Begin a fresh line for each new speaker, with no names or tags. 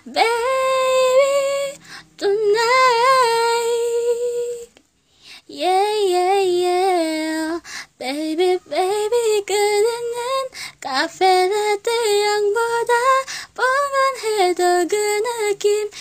baby tonight. Yeah, yeah, yeah. Baby, baby, 그대는 카페라떼 향보다 뻔한 해도 그 느낌